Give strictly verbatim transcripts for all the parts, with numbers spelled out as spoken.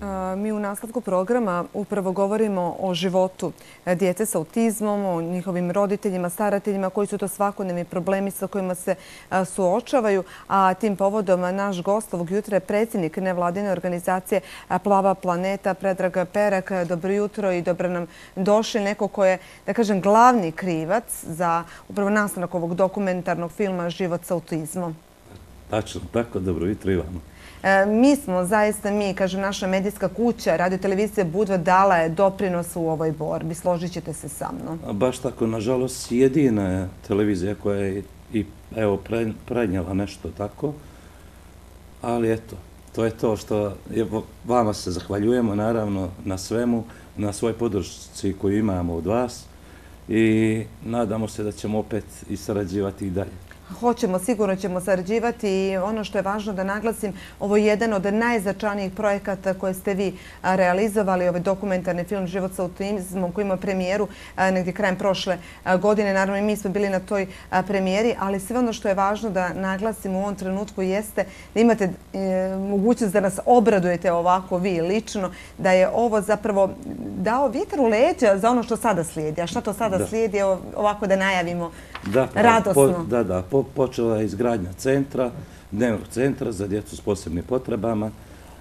Mi u nastavku programa upravo govorimo o životu djece sa autizmom, o njihovim roditeljima, starateljima, koji su to svakodnevni problemi sa kojima se suočavaju. A tim povodom naš gost ovog jutra je predsjednik nevladine organizacije Plava planeta, Predrag Perak. Dobro jutro i dobro nam došli. Neko ko je, da kažem, glavni krivac za upravo nastanak ovog dokumentarnog filma Život sa autizmom. Tačno, tako, dobro jutro i vama. Mi smo, zaista mi, kažem, naša medijska kuća, radiotelevizija Budva dala je doprinos u ovoj borbi. Složit ćete se sa mnom. Baš tako, nažalost, jedina je televizija koja je i evo prenijela nešto tako. Ali eto, to je to što vama se zahvaljujemo naravno na svemu, na svoj podršci koju imamo od vas i nadamo se da ćemo opet i sarađivati i dalje. Hoćemo, sigurno ćemo sarađivati i ono što je važno da naglasim, ovo je jedan od najznačajnijih projekata koje ste vi realizovali, ovaj dokumentarni film Život sa autizmom koji ima premijeru negdje krajem prošle godine. Naravno i mi smo bili na toj premijeri, ali sve ono što je važno da naglasim u ovom trenutku jeste da imate mogućnost da nas obradujete ovako vi lično, da je ovo zapravo dao vjetar u leđa za ono što sada slijedi. A šta to sada slijedi, ovako da najavimo radosno? Da, da. Počela je izgradnja centra, dnevnog centra za djecu s posebnim potrebama.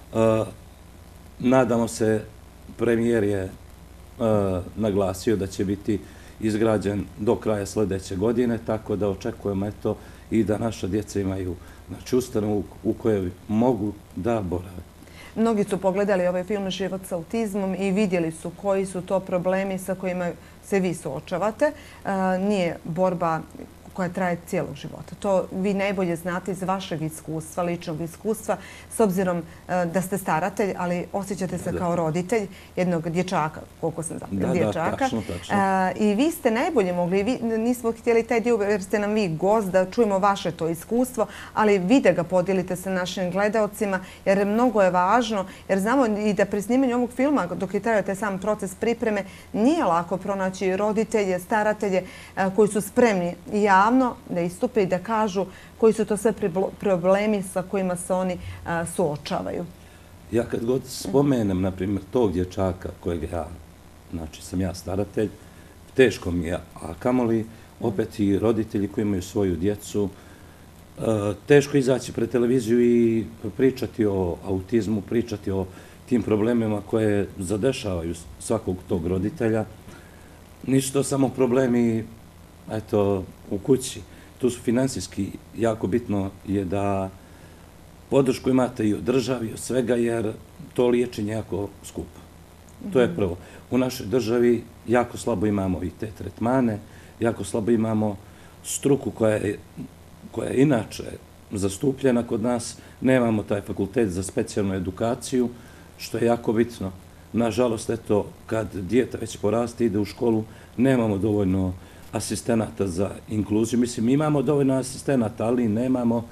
Nadamo se, premijer je naglasio da će biti izgrađen do kraja sljedeće godine, tako da očekujemo eto i da naša djeca imaju ustanovu u kojoj mogu da borave. Mnogi su pogledali ovaj film Život sa autizmom i vidjeli su koji su to problemi sa kojima se vi suočavate. Nije borba koja traje cijelog života. To vi najbolje znate iz vašeg iskustva, ličnog iskustva, s obzirom da ste staratelj, ali osjećate se kao roditelj jednog dječaka, koliko sam zapila, dječaka. Da, tačno, tačno. I vi ste najbolje mogli, nismo htjeli taj dio jer ste nam vi gost, da čujemo vaše to iskustvo, ali vi da ga podijelite sa našim gledaocima, jer mnogo je važno, jer znamo i da pri snimanju ovog filma, dok je trajao taj sam proces pripreme, nije lako pronaći roditelje, staratelje koji su spremni i ja da istupe i da kažu koji su to sve problemi sa kojima se oni suočavaju. Ja kad god spomenem, na primjer, tog dječaka kojeg ja, znači sam ja staratelj, teško mi je, a kamoli opet i roditelji koji imaju svoju djecu, teško izaći pred televiziju i pričati o autizmu, pričati o tim problemima koje zadešavaju svakog tog roditelja. Nisu to samo problemi eto, u kući. Tu su finansijski jako bitno je da podršku imate i od državi, i od svega, jer to liječenje je jako skupo. To je prvo. U našoj državi jako slabo imamo i te tretmane, jako slabo imamo struku koja je, koja je inače zastupljena kod nas. Nemamo taj fakultet za specijalnu edukaciju, što je jako bitno. Nažalost, eto, kad dijete već poraste, ide u školu, nemamo dovoljno asistenata za inkluziju. Mislim, imamo dovoljno asistenata, ali nemamo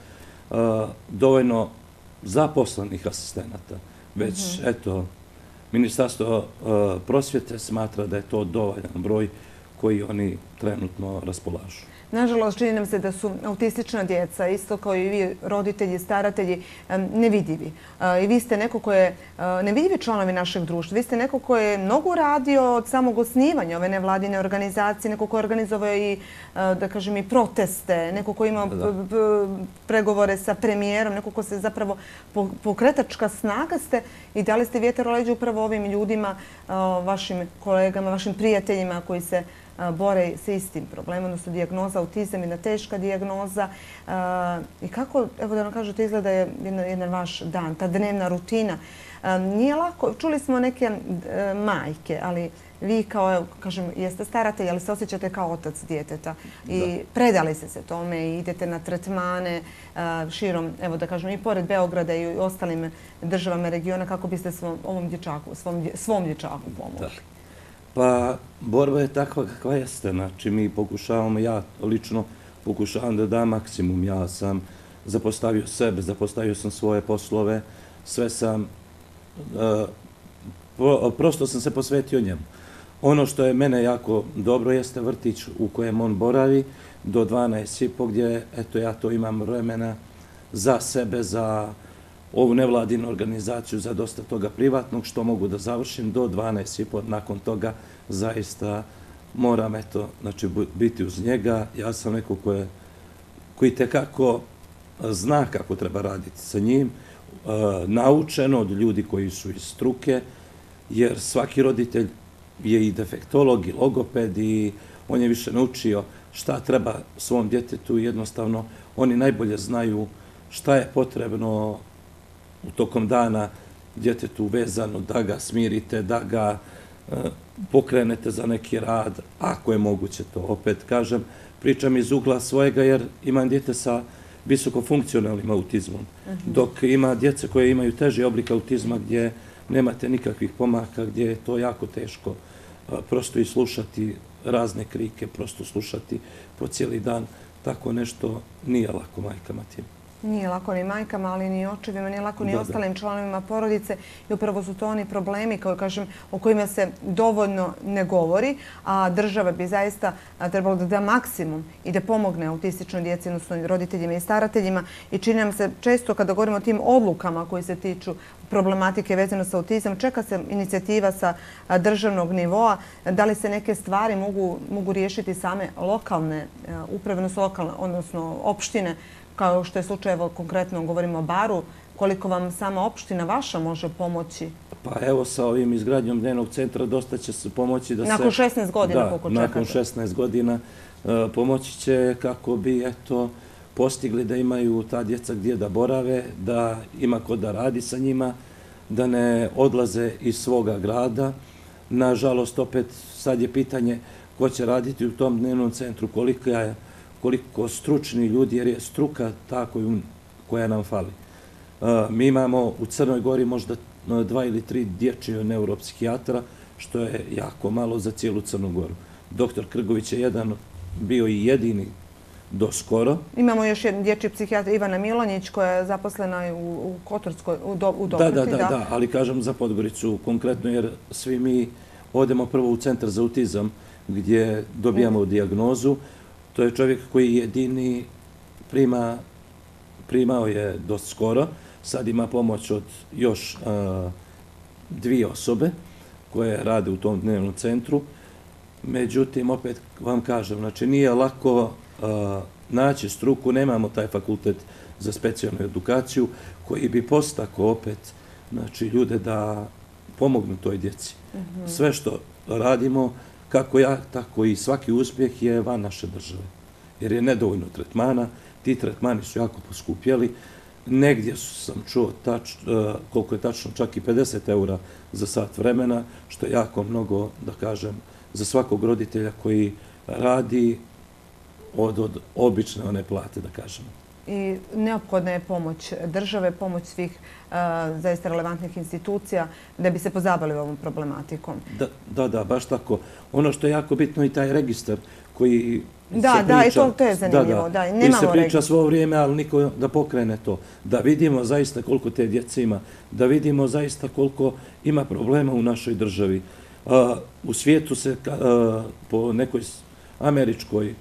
dovoljno zaposlenih asistenata. Već, eto, Ministarstvo prosvjete smatra da je to dovoljan broj koji oni trenutno raspolažu. Nažalost, čini nam se da su autistična djeca, isto kao i vi, roditelji, staratelji, nevidljivi. I vi ste neko ko je nevidljivi članovi našeg društva. Vi ste neko ko je mnogo radio od samog osnivanja ove nevladine organizacije, neko ko je organizovao i, da kažem, i proteste, neko ko ima pregovore sa premijerom, neko ko se zapravo pokretačka snaga ste i dali ste vjetar u leđa upravo ovim ljudima, vašim kolegama, vašim prijateljima koji se bore se istim problemom, odnosno dijagnoza autizam, jedna teška dijagnoza. I kako, evo da nam kažete, izgleda je jedan vaš dan, ta dnevna rutina. Nije lako, čuli smo neke majke, ali vi kao, kažem, jeste staratelj, ali se osjećate kao otac djeteta i predali ste se tome i idete na tretmane širom, evo da kažem, i pored Beograda i ostalim državama regiona kako biste ovom dječaku, svom dječaku pomogli. Pa, borba je takva kakva jeste. Znači, mi pokušavamo, ja lično pokušavam da dam maksimum. Ja sam zapostavio sebe, zapostavio sam svoje poslove, sve sam, prosto sam se posvetio njemu. Ono što je mene jako dobro jeste vrtić u kojem on boravi do dvanaest i po gdje, eto, ja to imam vremena za sebe, za ovu nevladinu organizaciju za dosta toga privatnog, što mogu da završim do dvanaest i po. Nakon toga zaista moram eto, znači, biti uz njega. Ja sam neko koje, koji tekako zna kako treba raditi sa njim, naučen od ljudi koji su iz struke, jer svaki roditelj je i defektolog i logoped i on je više naučio šta treba svom djetetu. Jednostavno, oni najbolje znaju šta je potrebno u tokom dana djetetu vezano, da ga smirite, da ga pokrenete za neki rad, ako je moguće to. Opet kažem, pričam iz ugla svojega jer imam djete sa visokofunkcionalnim autizmom, dok ima djece koje imaju teži oblik autizma gdje nemate nikakvih pomaka, gdje je to jako teško prosto i slušati razne krike, prosto slušati po cijeli dan. Tako nešto nije lako majkama tim. Nije lako ni majkama, ali ni očevima, nije lako ni ostalim članovima porodice. I upravo su to oni problemi, kao kažem, o kojima se dovoljno ne govori, a država bi zaista trebalo da da maksimum i da pomogne autističnoj djeci, odnosno roditeljima i starateljima. I čini nam se često kada govorimo o tim odlukama koji se tiču problematike vezano sa autizam, čeka se inicijativa sa državnog nivoa. Da li se neke stvari mogu, mogu riješiti same lokalne uprave, odnosno opštine, kao što je slučaj, evo konkretno govorimo o Baru, koliko vam sama opština vaša može pomoći? Pa evo sa ovim izgradnjom dnevnog centra dosta će se pomoći da se... Nakon šesnaest godina koliko čekate? Nakon šesnaest godina pomoći će kako bi eto postigli da imaju ta djeca gdje da borave, da ima ko da radi sa njima, da ne odlaze iz svoga grada. Nažalost, opet sad je pitanje ko će raditi u tom dnevnom centru, koliko je koliko stručni ljudi, jer je struka ta koja nam fali. Mi imamo u Crnoj Gori možda dva ili tri dječje neuropsihijatra, što je jako malo za cijelu Crnu Goru. Doktor Krgović je jedan bio i jedini do skoro. Imamo još jedan dječji psihijatra, Ivana Milonjić, koja je zaposlena u Kotorskoj, u Dobroti. Da, da, da, ali kažem za Podgoricu konkretno, jer svi mi odemo prvo u centar za autizam, gdje dobijamo dijagnozu. To je čovjek koji jedini prima, primao je dosta skoro. Sad ima pomoć od još a, dvije osobe koje rade u tom dnevnom centru. Međutim, opet vam kažem, znači nije lako a, naći struku, nemamo taj fakultet za specijalnu edukaciju koji bi postako opet znači, ljude da pomognu toj djeci. Mm-hmm. Sve što radimo, kako ja, tako i svaki uspjeh je van naše države. Jer je nedovoljno tretmana, ti tretmani su jako poskupjeli. Negdje sam čuo tač, koliko je tačno čak i pedeset eura za sat vremena, što je jako mnogo, da kažem, za svakog roditelja koji radi od, od obične one plate, da kažemo. I neophodna je pomoć države, pomoć svih uh, zaista relevantnih institucija da bi se pozabavili ovom problematikom. Da, da, da, baš tako. Ono što je jako bitno i taj registar koji da, se priča... Da, i to, to je zanimljivo. Da, da. Da, koji se priča registar svo vrijeme, ali niko da pokrene to. Da vidimo zaista koliko te djece ima, da vidimo zaista koliko ima problema u našoj državi. Uh, u svijetu se uh, po nekoj američkoj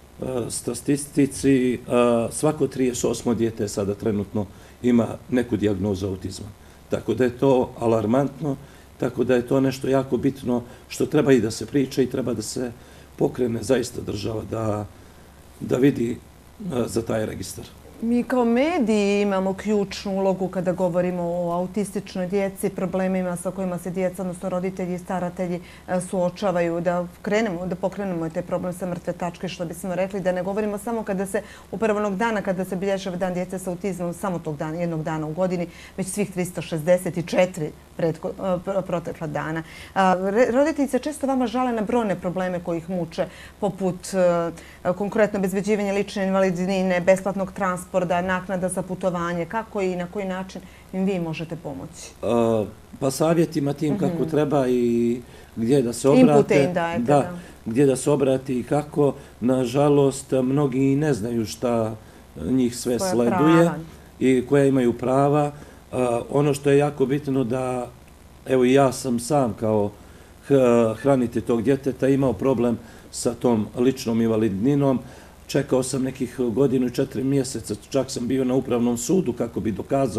statistici svako trideset osmo dijete sada trenutno ima neku dijagnozu autizma. Tako da je to alarmantno, tako da je to nešto jako bitno što treba i da se priča i treba da se pokrene zaista država da, da vidi za taj registar. Mi kao mediji imamo ključnu ulogu kada govorimo o autističnoj djeci, problemima sa kojima se djeca, odnosno roditelji i staratelji suočavaju, da krenemo, da pokrenemo taj problem sa mrtve tačke, što bismo rekli, da ne govorimo samo kada se upravo onog dana, kada se bilježava dan djece sa autizmom, samo tog dana, jednog dana u godini, već svih tristo šezdeset četiri pretko, protekla dana. Roditelji se često vama žale na brojne probleme koji ih muče, poput konkretno obezbeđivanja lične invalidnine, besplatnog transporta, naknada za putovanje. Kako i na koji način im vi možete pomoći? Uh, pa savjetima tim kako mm-hmm. treba i gdje da se obrate. Impute im dajete, da, da. Gdje da se obrati i kako. Nažalost, mnogi ne znaju šta njih sve koja sleduje prava. I koja imaju prava. Uh, ono što je jako bitno da, evo i ja sam sam kao hranitelj tog djeteta imao problem sa tom ličnom invalidninom. Čekao sam nekih godinu i četiri mjeseca, čak sam bio na upravnom sudu kako bi dokazao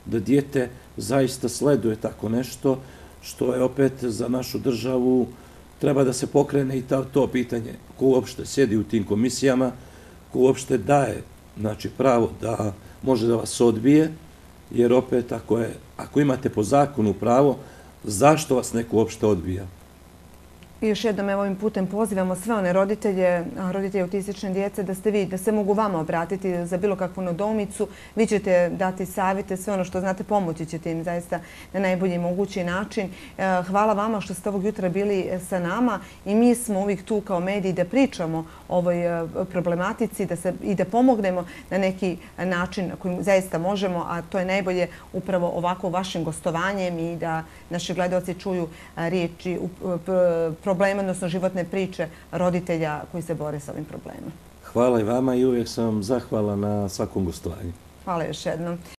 da dijete zaista sleduje tako nešto, što je opet za našu državu treba da se pokrene i to pitanje ko uopšte sjedi u tim komisijama, ko uopšte daje znači, pravo da može da vas odbije, jer opet ako, je, ako imate po zakonu pravo, zašto vas neko uopšte odbija? I još jednom ovim putem pozivamo sve one roditelje, roditelje autistične djece, da ste vi, da se mogu vama obratiti za bilo kakvu nedoumicu. Vi ćete dati savjete, sve ono što znate, pomoći ćete im zaista na najbolji mogući način. Hvala vama što ste ovog jutra bili sa nama i mi smo uvijek tu kao mediji da pričamo o ovoj problematici da se, i da pomognemo na neki način kojim zaista možemo, a to je najbolje upravo ovako vašim gostovanjem i da naši gledaoci čuju riječi problema, odnosno životne priče roditelja koji se bore s ovim problemom. Hvala i vama i uvijek sam vam zahvala na svakom gostovanju. Hvala još jednom.